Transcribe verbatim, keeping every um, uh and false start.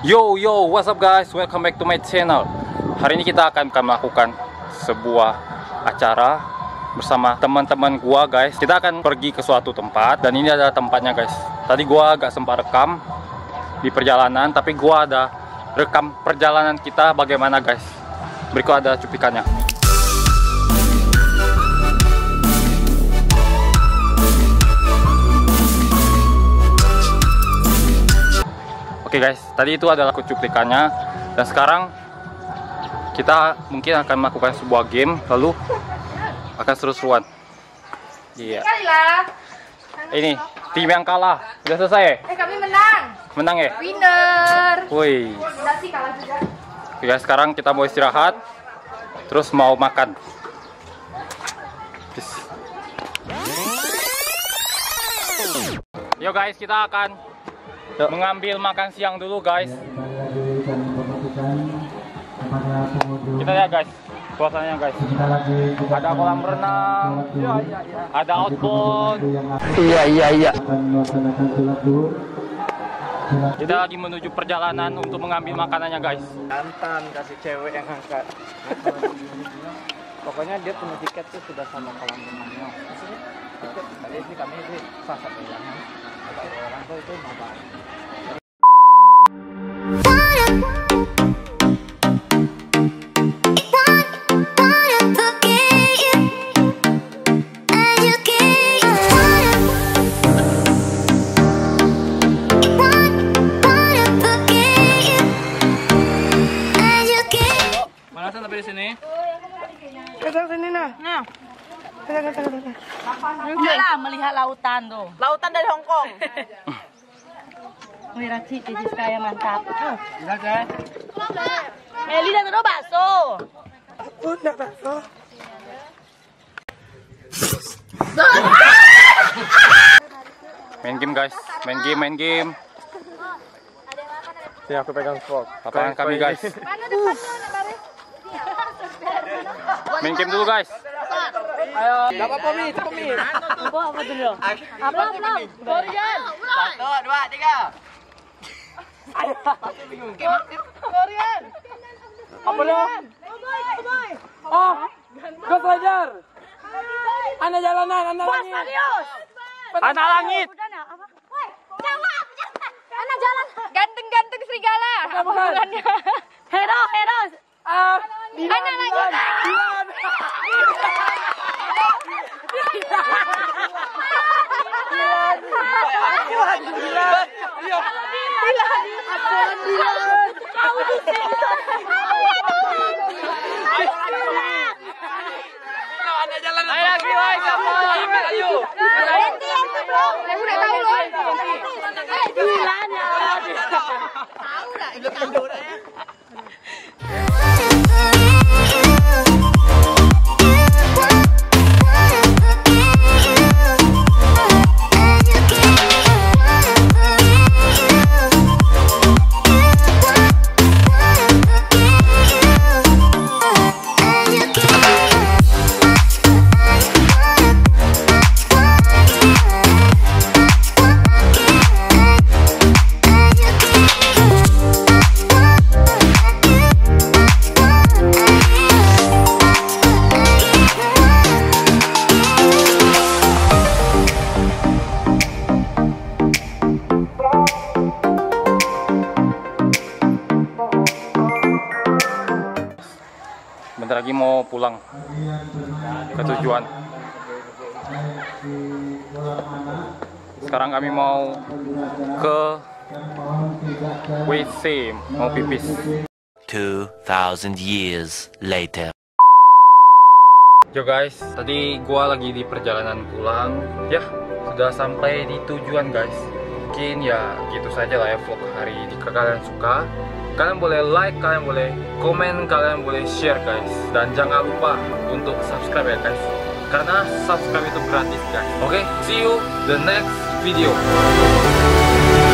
Yo yo, what's up guys? Welcome back to my channel. Hari ini kita akan, akan melakukan sebuah acara bersama teman-teman gua guys. Kita akan pergi ke suatu tempat dan ini adalah tempatnya guys. Tadi gua agak sempat rekam di perjalanan, tapi gua ada rekam perjalanan kita bagaimana guys. Berikut ada cuplikannya. Oke guys, tadi itu adalah cuplikannya dan sekarang kita mungkin akan melakukan sebuah game, lalu akan seru-seruan. Iya. Ini tim yang kalah udah selesai. Eh kami menang. Menang ya? Winner. Woi. Udah sih kalah juga. Oke guys, sekarang kita mau istirahat, terus mau makan. Peace. Yo guys, kita akan mengambil makan siang dulu guys. Kita lihat guys suasananya guys. Ada kolam renang, ya, ya, ya. Ada outbound. Iya iya iya. Kita lagi menuju perjalanan untuk mengambil makanannya guys. Jantan kasih cewek yang angkat. Pokoknya dia punya tiket tuh sudah sama kolam renangnya. Maksudnya tiket tadi sih kami di salah satu yang orang tuh itu mabak. Manasan sampai di sini? Datang sini nah. Nah. Datang datang datang. Lah melihat lautan tuh. Lautan dari Hong Kong. Wih Raci, titis kaya mantap. Bisa kan? Meli dah taruh bakso. Oh, enggak bakso. Main game guys, main game, main game. Sini aku pegang fork. Lapangan kami guys. Main game dulu guys. Ayo, dapat pomi, pomi. Apa apa dulu? Apa belum? Korean. Satu, dua, tiga. Korean. Apa lo? Oh, gue belajar. Anak jalanan, anak langit. Serius. Anak langit. Anak jalan. Ganteng-ganteng serigala. Bukan, bukan. Hero, hero. Ah, Anak langit. ayo lagi, woi, kamu ayo. Nanti yang sebelum. Aku udah tahu loh. Tahu lah. Bentar lagi mau pulang ke tujuan. Sekarang kami mau ke W C, mau pipis. Two thousand years later. Yo guys, tadi gua lagi di perjalanan pulang. Ya, sudah sampai di tujuan guys. Mungkin ya gitu saja lah ya vlog hari ini. Jika kalian suka, kalian boleh like, kalian boleh komen, kalian boleh share guys. Dan jangan lupa untuk subscribe ya guys, karena subscribe itu gratis guys. Oke, okay? See you the next video.